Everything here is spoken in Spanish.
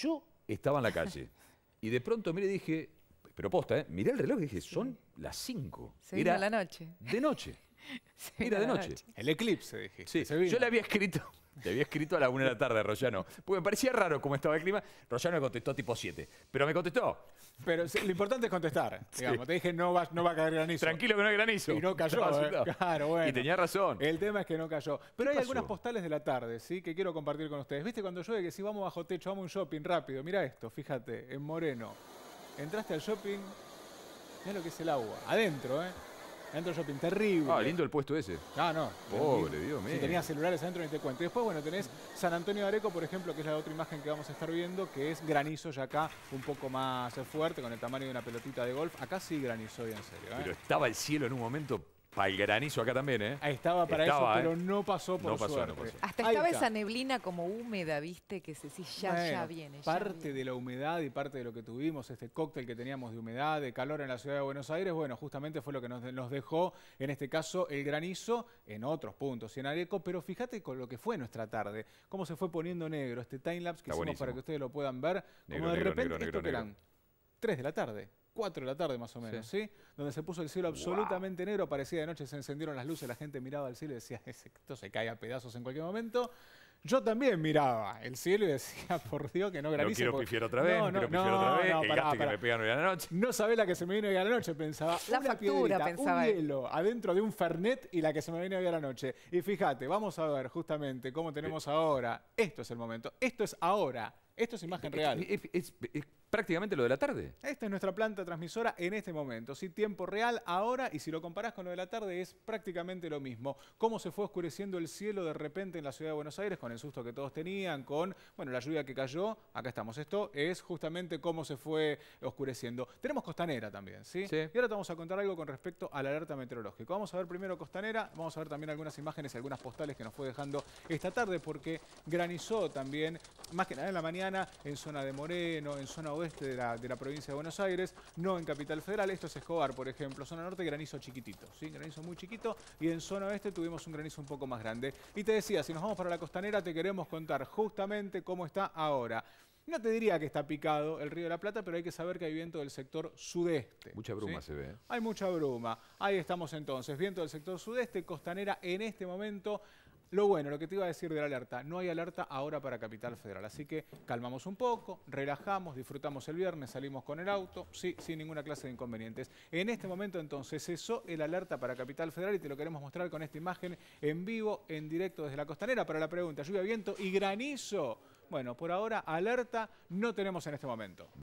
Yo estaba en la calle y de pronto miré y dije, pero posta, miré el reloj y dije, son las 5. Se vino la noche. De noche. Se Era de vino la noche. El eclipse, dije. Sí, Se vino. yo le había escrito a la 1 de la tarde a Royano, porque me parecía raro cómo estaba el clima. Royano me contestó tipo 7, pero me contestó. Pero lo importante es contestar. Sí. Digamos. Te dije, no va a caer granizo. Tranquilo que no hay granizo. Y no cayó. Estaba asustado. Claro, bueno. Y tenía razón. El tema es que no cayó. Pero hay pasó? algunas postales de la tarde, ¿sí? Que quiero compartir con ustedes. ¿Viste cuando llueve que si vamos bajo techo, vamos a un shopping rápido? Mira esto, fíjate, en Moreno. Entraste al shopping, mirá lo que es el agua. Adentro, ¿eh? Adentro del shopping, terrible. Ah, lindo el puesto ese. Ah, no. Pobre, Dios mío. Si tenías celulares adentro ni te cuento. Y después, bueno, tenés San Antonio de Areco, por ejemplo, que es la otra imagen que vamos a estar viendo, que es granizo ya acá, un poco más fuerte, con el tamaño de una pelotita de golf. Acá sí granizó y en serio, ¿eh? Pero estaba el cielo en un momento para el granizo acá también, ¿eh? Ahí estaba para Estaba, eso, pero no pasó por suerte. No pasó. Hasta Ahí estaba está. esa neblina como húmeda, ¿viste? Que se sí, ya Bueno, viene. Ya parte viene. de la humedad y parte de lo que tuvimos, este cóctel que teníamos de humedad, de calor en la ciudad de Buenos Aires, bueno, justamente fue lo que nos dejó, en este caso, el granizo en otros puntos, y en Areco, pero fíjate con lo que fue nuestra tarde, cómo se fue poniendo negro, este timelapse que Está hicimos buenísimo. para que ustedes lo puedan ver, Negro, como de negro, repente, negro, esto negro, que eran 3 de la tarde. 4 de la tarde más o menos, ¿sí? Donde se puso el cielo absolutamente negro, parecía de noche, se encendieron las luces, la gente miraba al cielo y decía, esto se cae a pedazos en cualquier momento. Yo también miraba el cielo y decía, por Dios, que no granice. No quiero porque... pifiar otra vez, no quiero pifiar otra vez. El gasto que me pegan hoy a la noche. No sabés la que se me vino hoy a la noche, pensaba. La una factura, piedrita, pensaba un él. hielo adentro de un Fernet y la que se me viene hoy a la noche. Y fíjate, vamos a ver justamente cómo tenemos ahora. Esto es el momento. Esto es ahora. Esto es imagen real. Es prácticamente lo de la tarde. Esta es nuestra planta transmisora en este momento. Sí, tiempo real ahora, y si lo comparás con lo de la tarde es prácticamente lo mismo. Cómo se fue oscureciendo el cielo de repente en la ciudad de Buenos Aires, con el susto que todos tenían, con bueno, la lluvia que cayó. Acá estamos. Esto es justamente cómo se fue oscureciendo. Tenemos Costanera también, ¿sí? Sí. Y ahora te vamos a contar algo con respecto a la alerta meteorológica. Vamos a ver primero Costanera, vamos a ver también algunas imágenes y algunas postales que nos fue dejando esta tarde, porque granizó también, más que nada en la mañana, en zona de Moreno, en zona oeste de la provincia de Buenos Aires, no en Capital Federal. Esto es Escobar, por ejemplo. Zona norte, granizo chiquitito, ¿sí? Granizo muy chiquito. Y en zona oeste tuvimos un granizo un poco más grande. Y te decía, si nos vamos para la Costanera, te queremos contar justamente cómo está ahora. No te diría que está picado el Río de la Plata, pero hay que saber que hay viento del sector sudeste. Mucha bruma, ¿sí? se ve. Hay mucha bruma. Ahí estamos entonces. Viento del sector sudeste, Costanera en este momento. Lo bueno, lo que te iba a decir de la alerta, no hay alerta ahora para Capital Federal, así que calmamos un poco, relajamos, disfrutamos el viernes, salimos con el auto, sí, sin ninguna clase de inconvenientes. En este momento entonces cesó el alerta para Capital Federal y te lo queremos mostrar con esta imagen en vivo, en directo desde la Costanera para la pregunta, lluvia, viento y granizo. Bueno, por ahora alerta no tenemos en este momento.